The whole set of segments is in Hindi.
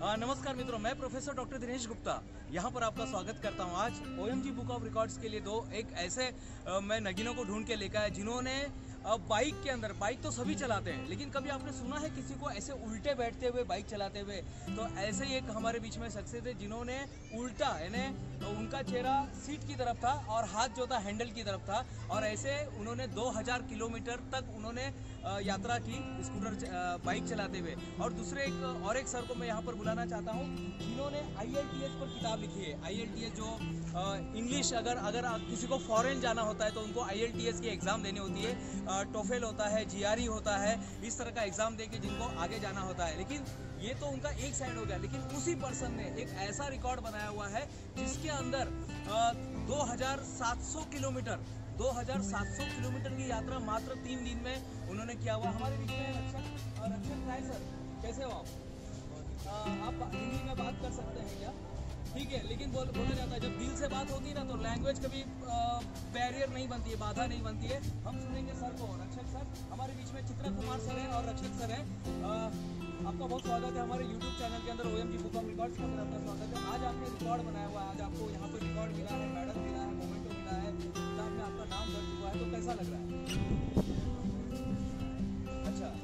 नमस्कार मित्रों, मैं प्रोफेसर डॉक्टर दिनेश गुप्ता यहाँ पर आपका स्वागत करता हूँ। आज OMG बुक ऑफ रिकॉर्ड्स के लिए एक ऐसे मैं नगीनों को ढूंढ के लेकर आया जिन्होंने बाइक के अंदर, बाइक तो सभी चलाते हैं, लेकिन कभी आपने सुना है किसी को ऐसे उल्टे बैठते हुए बाइक चलाते हुए? तो ऐसे ही एक हमारे बीच में शख्सियत है जिन्होंने उल्टा, यानी उनका चेहरा सीट की तरफ था और हाथ जो था हैंडल की तरफ था, और ऐसे उन्होंने 2000 किलोमीटर तक उन्होंने यात्रा की स्कूटर बाइक चलाते हुए। और दूसरे एक सर को मैं यहाँ पर बुलाना चाहता हूँ जिन्होंने IELTS पर किताब लिखी है। IELTS जो इंग्लिश, अगर किसी को फॉरेन जाना होता है तो उनको IELTS की एग्ज़ाम देनी होती है। टोफेल होता है, GRE होता है, इस तरह का एग्ज़ाम देके जिनको आगे जाना होता है। लेकिन ये तो उनका एक साइड हो गया, लेकिन उसी पर्सन ने एक ऐसा रिकॉर्ड बनाया हुआ है जिसके अंदर 2700 किलोमीटर की यात्रा मात्र 3 दिन में उन्होंने किया हुआ। हमारे बीच में रक्षक राय सर, कैसे हो आप हिंदी में बात कर सकते हैं क्या? ठीक है, लेकिन बोला जाता है जब दिल से बात होती है ना तो लैंग्वेज कभी बैरियर नहीं बनती है, बाधा नहीं बनती है। हम सुनेंगे सर को। रक्षक सर, हमारे बीच में चित्रा कुमार सर हैं और रक्षक सर हैं। आपका बहुत स्वागत है हमारे YouTube चैनल के अंदर, OMG बुक ऑफ रिकॉर्ड्स के अंदर आपका स्वागत है। आज आपने रिकॉर्ड बनाया हुआ है, आज आपको यहाँ पर रिकॉर्ड मिला है, मेडल मिला है, मोमेंटो मिला है, किताब में आपका नाम दर्ज हुआ है, तो कैसा लग रहा है? अच्छा,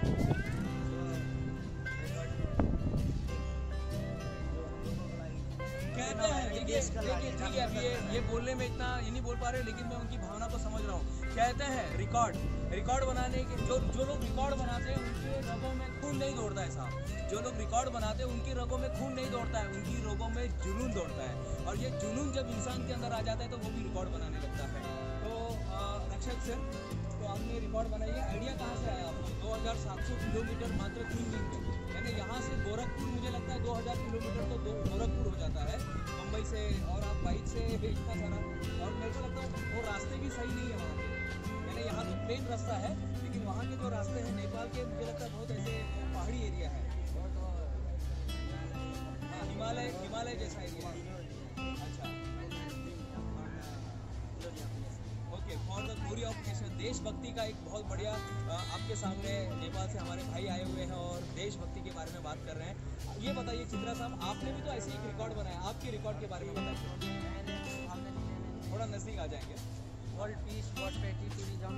कहते हैं, देखिए ठीक है, अब ये बोलने में इतना ये नहीं बोल पा रहे, लेकिन मैं उनकी भावना को समझ रहा हूँ। कहते हैं रिकॉर्ड बनाने के जो लोग रिकॉर्ड बनाते हैं उनके रगों में खून नहीं दौड़ता है साहब। जो लोग रिकॉर्ड बनाते हैं उनकी रगों में खून नहीं दौड़ता है, उनकी रगों में जुनून दौड़ता है। और ये जुनून जब इंसान के अंदर आ जाता है तो वो भी रिकॉर्ड बनाने लगता है। तो रक्षक सर, तो आपने रिकॉर्ड बनाई है, आइडिया कहाँ से आया आपको? 2700 किलोमीटर मात्र 3 दिन में, यानी यहाँ से गोरखपुर, मुझे लगता है 2000 किलोमीटर तो गोरखपुर हो जाता है मुंबई से, और आप बाइक से इतना सारा, और मेरे को लगता है वो रास्ते भी सही नहीं है वहाँ के, यानी यहाँ तो प्लेन रास्ता है, लेकिन वहाँ के जो रास्ते हैं नेपाल के, मुझे लगता है बहुत ऐसे पहाड़ी एरिया है, हाँ, हिमालय जैसा एरिया है। अच्छा, okay, for the glory of nation, देशभक्ति का एक बहुत बढ़िया आपके सामने नेपाल से हमारे भाई आए हुए हैं और देशभक्ति के बारे में बात कर रहे हैं। ये बताइए चित्रा साहब, आपने भी तो ऐसे एक रिकॉर्ड बनाया, आपके रिकॉर्ड के बारे में बताइए, थोड़ा नजदीक आ जाएंगे। वर्ल्ड पीस, प्रॉस्पेरिटी, टूरिज्म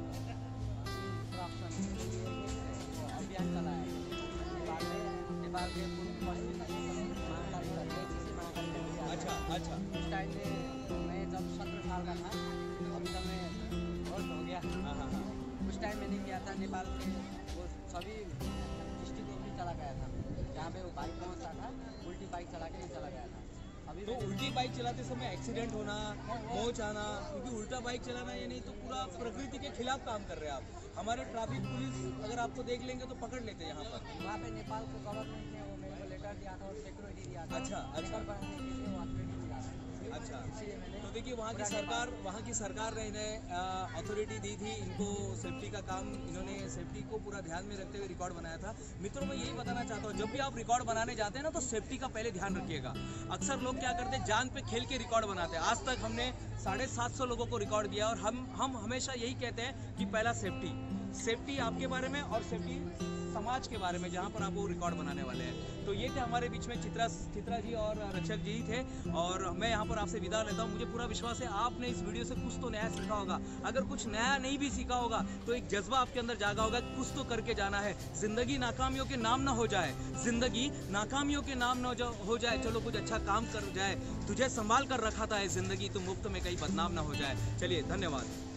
अभियान चलाया है नेपाल के पूर्व पश्चिम महाकाली। अच्छा, उस टाइम में मैं जब 17 साल का था, अभी तक मैं बहुत हो गया। हाँ, उस टाइम मैंने किया था नेपाल के वो सभी डिस्ट्रिक्ट में चला गया था, जहाँ पे वो बाइक पहुँचता था, उल्टी बाइक चला के नहीं चला गया था। अभी तो उल्टी बाइक चलाते समय एक्सीडेंट होना, पहुँच आना, क्योंकि उल्टा बाइक चलाना ये नहीं तो पूरा प्रकृति के खिलाफ काम कर रहे हैं आप। हमारे ट्रैफिक पुलिस अगर आपको देख लेंगे तो पकड़ लेते हैं यहाँ पर। वहाँ पे नेपाल को गवर्नमेंट ने वो मेरे को लेटर दिया था और सिक्योरिटी दिया था। अच्छा, तो देखिए वहाँ की सरकार ने इन्हें अथॉरिटी दी थी, इनको सेफ्टी का काम, इन्होंने सेफ्टी को पूरा ध्यान में रखते हुए रिकॉर्ड बनाया था। मित्रों, मैं यही बताना चाहता हूँ, जब भी आप रिकॉर्ड बनाने जाते हैं ना तो सेफ्टी का पहले ध्यान रखिएगा। अक्सर लोग क्या करते हैं, जान पे खेल के रिकॉर्ड बनाते हैं। आज तक हमने 750 लोगों को रिकॉर्ड दिया और हम हमेशा यही कहते हैं कि पहला सेफ्टी आपके बारे में और सेफ्टी समाज के बारे में, जहाँ पर आप वो रिकॉर्ड बनाने वाले हैं। तो ये थे हमारे बीच में चित्रा जी और रक्षक जी थे, और मैं यहाँ पर आपसे विदा लेता हूँ। मुझे पूरा विश्वास है आपने इस वीडियो से कुछ तो नया सीखा होगा। अगर कुछ नया नहीं भी सीखा होगा तो एक जज्बा आपके अंदर जागा होगा, कुछ तो करके जाना है। जिंदगी नाकामियों के नाम ना हो जाए, जिंदगी नाकामियों के नाम ना हो जाए, चलो कुछ अच्छा काम कर जाए। तुझे संभाल कर रखा था जिंदगी, तो मुफ्त में कहीं बदनाम ना हो जाए। चलिए, धन्यवाद।